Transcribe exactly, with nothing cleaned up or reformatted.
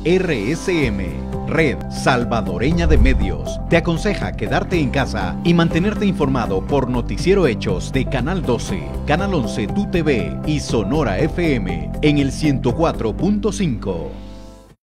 R S M, Red Salvadoreña de Medios, te aconseja quedarte en casa y mantenerte informado por Noticiero Hechos de Canal doce, Canal once Tu T V y Sonora F M en el ciento cuatro punto cinco.